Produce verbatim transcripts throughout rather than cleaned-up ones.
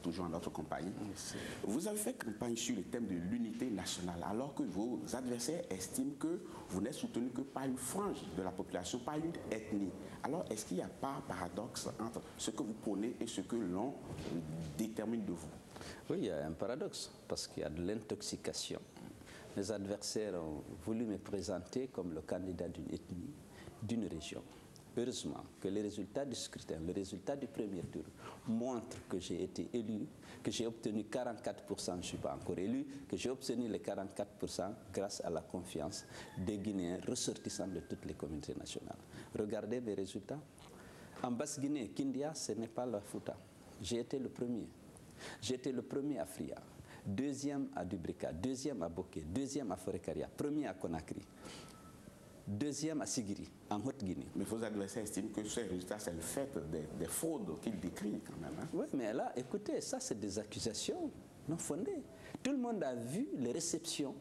toujours en notre compagnie. Merci. Vous avez fait campagne sur le thème de l'unité nationale, alors que vos adversaires estiment que vous n'êtes soutenu que par une frange de la population, par une ethnie. Alors, est-ce qu'il n'y a pas un paradoxe entre ce que vous prônez et ce que l'on détermine de vous? Oui, il y a un paradoxe, parce qu'il y a de l'intoxication. Les adversaires ont voulu me présenter comme le candidat d'une ethnie, d'une région. Heureusement que les résultats du scrutin, le résultat du premier tour, montrent que j'ai été élu, que j'ai obtenu quarante-quatre pour cent, je ne suis pas encore élu, que j'ai obtenu les quarante-quatre pour cent grâce à la confiance des Guinéens ressortissants de toutes les communautés nationales. Regardez mes résultats. En Basse-Guinée, Kindia, ce n'est pas la Fouta. J'ai été le premier. J'ai été le premier à Fria, deuxième à Dubrika, deuxième à Boké, deuxième à Forekaria, premier à Conakry. Deuxième à Sigiri, en Haute-Guinée. Mais vos adversaires estiment que ces résultats, c'est le fait des, des fraudes qu'ils décrivent quand même. Hein? Oui, mais là, écoutez, ça c'est des accusations non fondées. Tout le monde a vu les réceptions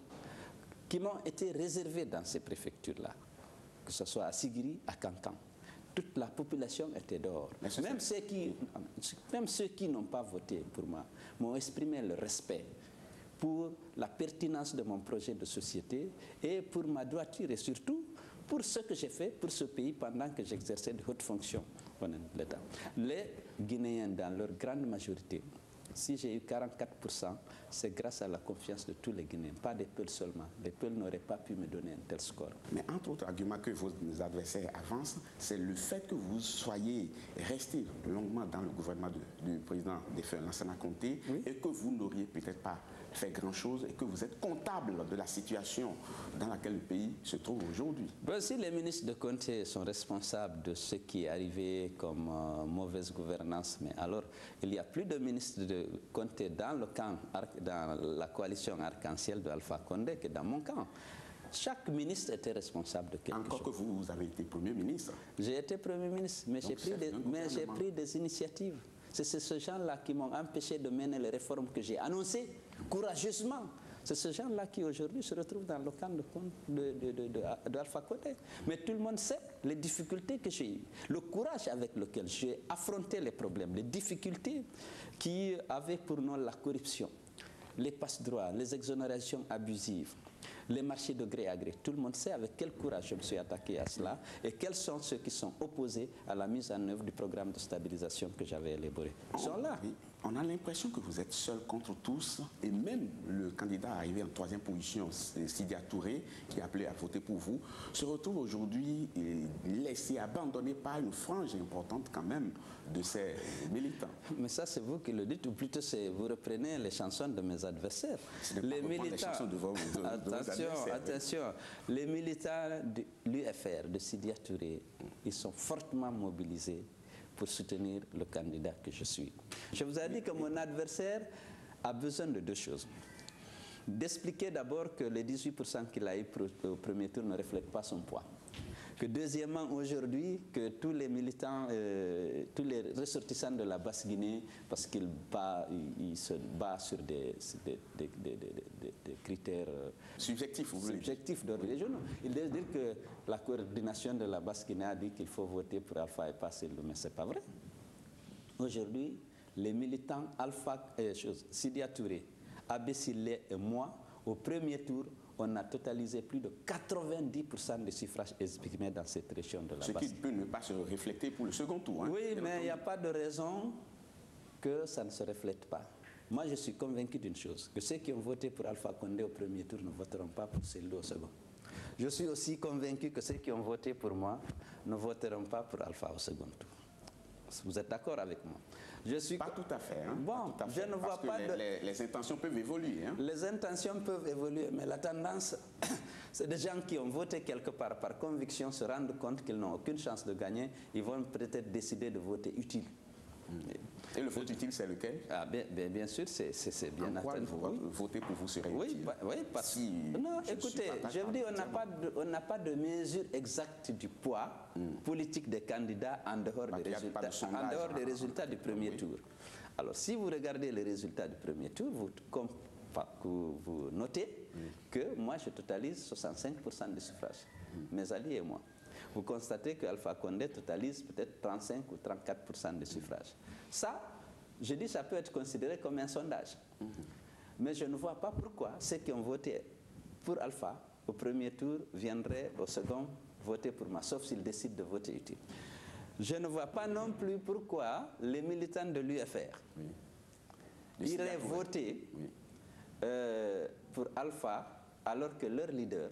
qui m'ont été réservées dans ces préfectures-là, que ce soit à Sigiri, à Kankan. Toute la population était dehors. Même ceux qui, même ceux qui n'ont pas voté pour moi m'ont exprimé le respect pour la pertinence de mon projet de société et pour ma droiture et surtout pour ce que j'ai fait pour ce pays pendant que j'exerçais de hautes fonctions au l'État. Les Guinéens, dans leur grande majorité, si j'ai eu quarante-quatre pour cent, c'est grâce à la confiance de tous les Guinéens, pas des Peuls seulement. Les Peuls n'auraient pas pu me donner un tel score. Mais entre autres arguments que vos adversaires avancent, c'est le fait que vous soyez resté longuement dans le gouvernement de, du président défunt Lansana Conté, oui, et que vous n'auriez peut-être pas fait grand-chose et que vous êtes comptable de la situation dans laquelle le pays se trouve aujourd'hui. Ben, si les ministres de Conté sont responsables de ce qui est arrivé comme euh, mauvaise gouvernance, mais alors il y a plus de ministres de Conté dans le camp, dans la coalition arc-en-ciel de Alpha Condé que dans mon camp. Chaque ministre était responsable de quelque Encore chose. que vous, vous avez été Premier ministre. J'ai été Premier ministre, mais j'ai pris, pris des initiatives. C'est ces gens-là qui m'ont empêché de mener les réformes que j'ai annoncées courageusement. C'est ces gens-là qui aujourd'hui se retrouvent dans le camp de, de, de, de, de Alpha Condé. Mais tout le monde sait les difficultés que j'ai eues, le courage avec lequel j'ai affronté les problèmes, les difficultés qui avaient pour nom la corruption, les passe-droits, les exonérations abusives, les marchés de gré à gré. Tout le monde sait avec quel courage je me suis attaqué à cela et quels sont ceux qui sont opposés à la mise en œuvre du programme de stabilisation que j'avais élaboré. Ils sont là. Oui. On a l'impression que vous êtes seul contre tous et même le candidat arrivé en troisième position, Sidia Touré, qui a appelé à voter pour vous, se retrouve aujourd'hui laissé, abandonné par une frange importante quand même de ses militants. Mais ça, c'est vous qui le dites, ou plutôt vous reprenez les chansons de mes adversaires. Les militants, les chansons de vos, de, attention, de attention, les militants de l'U F R, de Sidia Touré, ils sont fortement mobilisés pour soutenir le candidat que je suis. Je vous ai dit que mon adversaire a besoin de deux choses. D'expliquer d'abord que les dix-huit pour cent qu'il a eu au premier tour ne reflètent pas son poids. Que deuxièmement, aujourd'hui, que tous les militants, euh, tous les ressortissants de la Basse-Guinée, parce qu'ils il, il se battent sur des, des, des, des, des, des critères subjectifs, vous subjectifs d'ordre régional. Il doit dire que la coordination de la Basse-Guinée a dit qu'il faut voter pour Alpha et pas Selou, mais ce n'est pas vrai. Aujourd'hui, les militants Alpha, euh, Sidia Touré, Abbé Sillé et moi, au premier tour, on a totalisé plus de quatre-vingt-dix pour cent des suffrages exprimés dans cette région de la Ce qui peut ne pas se refléter pour le second tour. Hein, oui, mais il n'y a pas de raison que ça ne se reflète pas. Moi, je suis convaincu d'une chose, que ceux qui ont voté pour Alpha Condé au premier tour ne voteront pas pour Selou au second. Je suis aussi convaincu que ceux qui ont voté pour moi ne voteront pas pour Alpha au second tour. Vous êtes d'accord avec moi? Je suis... Pas tout à fait. Hein? Bon, tout à fait, je ne vois parce pas que de... les, les intentions peuvent évoluer. Hein? Les intentions peuvent évoluer, mais la tendance, c'est des gens qui ont voté quelque part par conviction, se rendent compte qu'ils n'ont aucune chance de gagner, ils vont peut-être décider de voter utile. Et le vote utile, c'est lequel? Ah, bien, bien, bien sûr, c'est bien entendu. Oui. Voter pour vous serait oui, utile? Bah, oui, parce que... Si non, je écoutez, je vous dis, on n'a pas, de, pas de mesure exacte du poids mm. politique des candidats en dehors, bah, des, résultats, de sondage, en dehors hein. des résultats du premier oui. tour. Alors, si vous regardez les résultats du premier tour, vous, comme, vous notez mm. que moi, je totalise soixante-cinq pour cent des suffrages, mm. mes alliés et moi. Vous constatez que Alpha Condé totalise peut-être trente-cinq ou trente-quatre pour cent des suffrages. Ça, Je dis que ça peut être considéré comme un sondage. Mm-hmm. Mais je ne vois pas pourquoi ceux qui ont voté pour Alpha au premier tour viendraient au second voter pour moi, sauf s'ils décident de voter utile. Je ne vois pas non plus pourquoi les militants de l'U F R oui. iraient voter oui. euh, pour Alpha alors que leur leader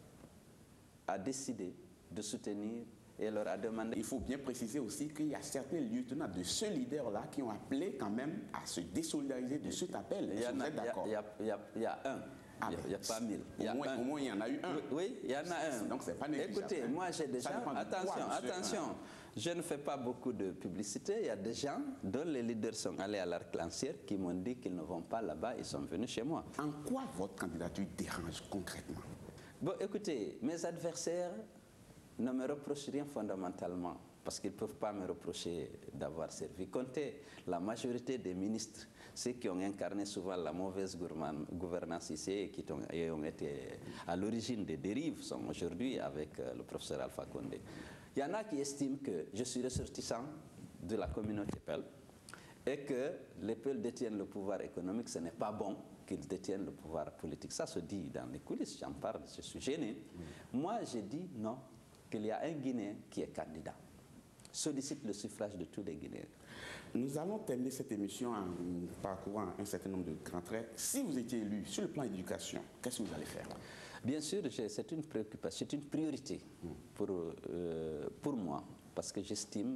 a décidé de soutenir et leur a demandé... Il faut bien préciser aussi qu'il y a certains lieutenants de ce leader-là qui ont appelé quand même à se désolidariser de cet appel. Il y, en a, il, y a, il, y a, il, y a, il y a un. Ah il n'y a, a pas mille. Il y a au, moins, un. au moins, il y en a eu un. Oui, oui il y en a un. Donc, c'est pas négligeable. Écoutez, moi, j'ai déjà... Attention, attention. Je ne fais pas beaucoup de publicité. Il y a des gens dont les leaders sont allés à l'Arc-en-Ciel qui m'ont dit qu'ils ne vont pas là-bas. Ils sont venus chez moi. En quoi votre candidature dérange concrètement? Bon, écoutez, mes adversaires ne me reprochent rien fondamentalement. Parce qu'ils ne peuvent pas me reprocher d'avoir servi. Comptez la majorité des ministres, ceux qui ont incarné souvent la mauvaise gouvernance ici et qui ont été à l'origine des dérives, sont aujourd'hui avec le professeur Alpha Condé. Il y en a qui estiment que je suis ressortissant de la communauté Peul et que les Peuls détiennent le pouvoir économique. Ce n'est pas bon qu'ils détiennent le pouvoir politique. Ça se dit dans les coulisses, j'en parle, je suis gêné. Moi, j'ai dit non, qu'il y a un Guinéen qui est candidat. Sollicite le suffrage de tous les Guinéens. Nous allons terminer cette émission en parcourant un certain nombre de grands traits. Si vous étiez élu sur le plan éducation, qu'est-ce que vous allez faire? Bien sûr, c'est une préoccupation, c'est une priorité pour, euh, pour moi, parce que j'estime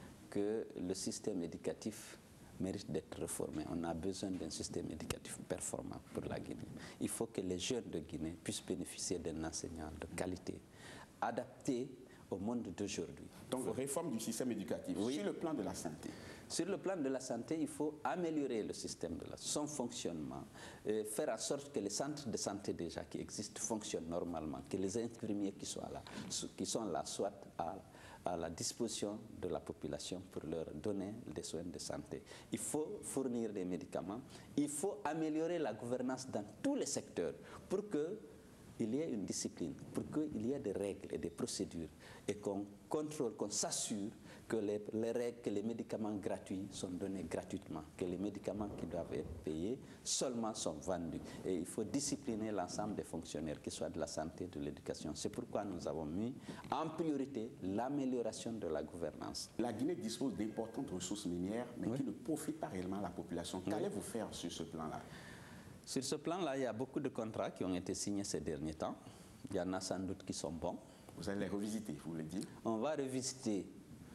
que le système éducatif mérite d'être réformé. On a besoin d'un système éducatif performant pour la Guinée. Il faut que les jeunes de Guinée puissent bénéficier d'un enseignant de qualité, adapté au monde d'aujourd'hui. Donc, faut... réforme du système éducatif, oui. Sur le plan de la santé. Sur le plan de la santé, il faut améliorer le système, de la, son fonctionnement, euh, faire en sorte que les centres de santé déjà qui existent fonctionnent normalement, que les infirmiers qui sont là, qui sont là soient à, à la disposition de la population pour leur donner des soins de santé. Il faut fournir des médicaments, il faut améliorer la gouvernance dans tous les secteurs pour que il y ait une discipline, pour qu'il y ait des règles et des procédures et qu'on contrôle, qu'on s'assure que les, les règles, que les médicaments gratuits sont donnés gratuitement, que les médicaments qui doivent être payés seulement sont vendus. Et il faut discipliner l'ensemble des fonctionnaires, qu'ils soient de la santé, de l'éducation. C'est pourquoi nous avons mis en priorité l'amélioration de la gouvernance. La Guinée dispose d'importantes ressources minières, mais oui. qui ne profitent pas réellement à la population. Oui. Qu'allez-vous faire sur ce plan-là? Sur ce plan-là, il y a beaucoup de contrats qui ont été signés ces derniers temps. Il y en a sans doute qui sont bons. Vous allez les revisiter, vous le dites? On va revisiter.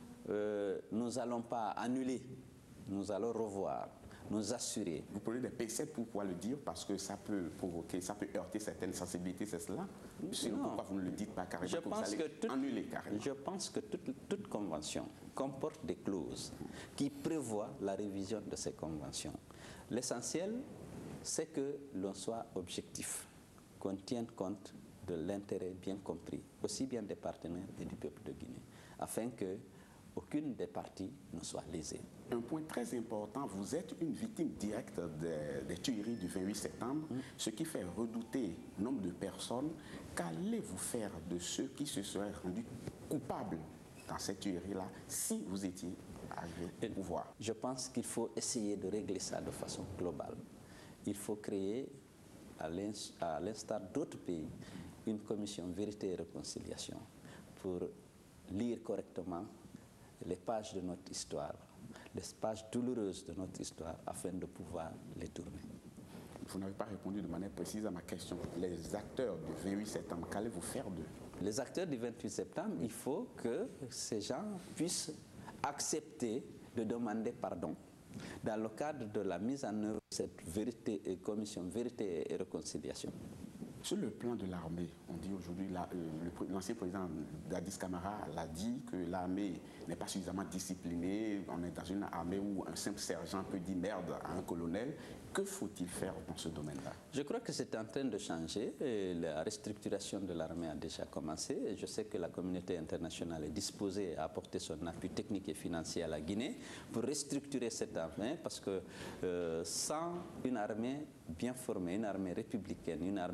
Euh, nous n'allons pas annuler. Nous allons revoir, nous assurer. Vous prenez des pincettes pour pouvoir le dire parce que ça peut provoquer, ça peut heurter certaines sensibilités, c'est cela? Sinon, non. Pourquoi vous ne le dites pas carrément? Je que pense, vous allez que toute, annuler carrément. je pense que toute, toute convention comporte des clauses qui prévoient la révision de ces conventions. L'essentiel, c'est que l'on soit objectif, qu'on tienne compte de l'intérêt bien compris, aussi bien des partenaires et du peuple de Guinée, afin que aucune des parties ne soit lésée. Un point très important, vous êtes une victime directe des, des tueries du vingt-huit septembre, mmh. ce qui fait redouter nombre de personnes. Qu'allez-vous faire de ceux qui se seraient rendus coupables dans cette tuerie-là si vous étiez arrivé au pouvoir? Je pense qu'il faut essayer de régler ça de façon globale. Il faut créer, à l'instar d'autres pays, une commission vérité et réconciliation pour lire correctement les pages de notre histoire, les pages douloureuses de notre histoire, afin de pouvoir les tourner. Vous n'avez pas répondu de manière précise à ma question. Les acteurs du vingt-huit septembre, qu'allez-vous faire d'eux? Les acteurs du vingt-huit septembre, il faut que ces gens puissent accepter de demander pardon dans le cadre de la mise en œuvre de cette vérité et commission vérité et réconciliation. Sur le plan de l'armée, on dit aujourd'hui, l'ancien président Dadis Camara l'a dit que l'armée n'est pas suffisamment disciplinée. On est dans une armée où un simple sergent peut dire merde à un colonel. Que faut-il faire dans ce domaine-là? Je crois que c'est en train de changer. Et la restructuration de l'armée a déjà commencé. Et je sais que la communauté internationale est disposée à apporter son appui technique et financier à la Guinée pour restructurer cette armée, parce que euh, sans une armée bien formée, une armée républicaine, une armée disciplinée,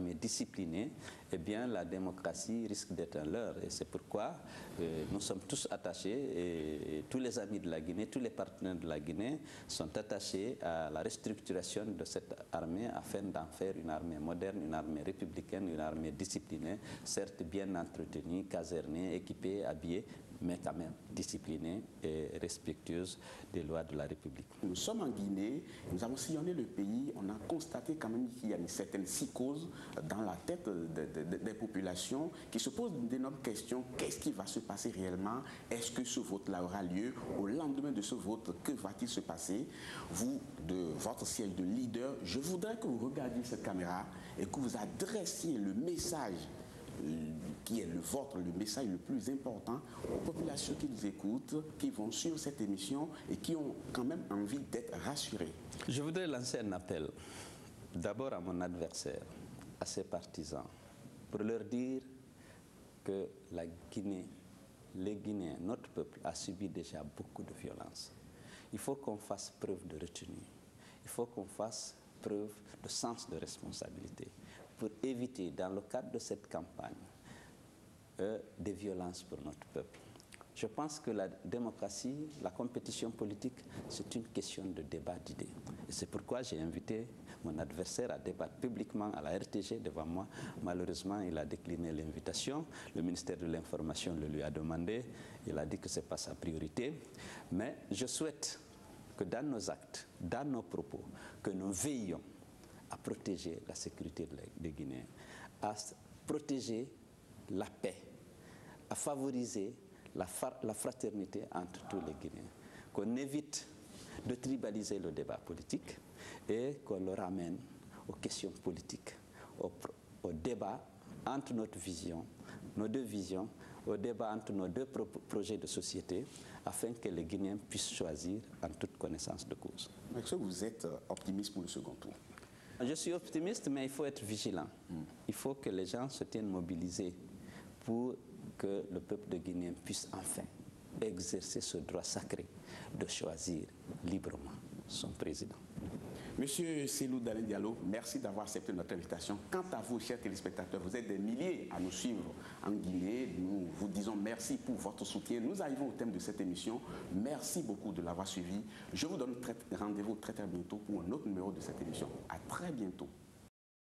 disciplinés, eh bien la démocratie risque d'être un leurre. Et c'est pourquoi euh, nous sommes tous attachés, et, et tous les amis de la Guinée, tous les partenaires de la Guinée sont attachés à la restructuration de cette armée afin d'en faire une armée moderne, une armée républicaine, une armée disciplinée, certes bien entretenue, casernée, équipée, habillée, mais quand même disciplinée et respectueuse des lois de la République. Nous sommes en Guinée, nous avons sillonné le pays, on a constaté quand même qu'il y a une certaine psychose dans la tête de, de, de, des populations qui se posent d'énormes questions. Qu'est-ce qui va se passer réellement? Est-ce que ce vote-là aura lieu? Au lendemain de ce vote, que va-t-il se passer? Vous, de votre siège de leader, je voudrais que vous regardiez cette caméra et que vous adressiez le message qui est le vôtre, le message le plus important aux populations qui nous écoutent, qui vont suivre cette émission et qui ont quand même envie d'être rassurées. Je voudrais lancer un appel d'abord à mon adversaire, à ses partisans, pour leur dire que la Guinée, les Guinéens, notre peuple a subi déjà beaucoup de violence. Il faut qu'on fasse preuve de retenue, il faut qu'on fasse preuve de sens de responsabilité, pour éviter, dans le cadre de cette campagne, euh, des violences pour notre peuple. Je pense que la démocratie, la compétition politique, c'est une question de débat d'idées. Et c'est pourquoi j'ai invité mon adversaire à débattre publiquement à la R T G devant moi. Malheureusement, il a décliné l'invitation. Le ministère de l'Information le lui a demandé. Il a dit que ce n'est pas sa priorité. Mais je souhaite que dans nos actes, dans nos propos, que nous veillions à protéger la sécurité des Guinéens, à protéger la paix, à favoriser la, la fraternité entre tous les Guinéens, qu'on évite de tribaliser le débat politique et qu'on le ramène aux questions politiques, au, au débat entre notre vision, nos deux visions, au débat entre nos deux pro projets de société, afin que les Guinéens puissent choisir en toute connaissance de cause. Est-ce que vous êtes optimiste pour le second tour? Je suis optimiste, mais il faut être vigilant. Mm. Il faut que les gens se tiennent mobilisés pour que le peuple de Guinée puisse enfin exercer ce droit sacré de choisir librement son président. Monsieur Cellou Dalein Diallo, merci d'avoir accepté notre invitation. Quant à vous, chers téléspectateurs, vous êtes des milliers à nous suivre en Guinée. Nous vous disons merci pour votre soutien. Nous arrivons au thème de cette émission. Merci beaucoup de l'avoir suivi. Je vous donne rendez-vous très très bientôt pour un autre numéro de cette émission. À très bientôt.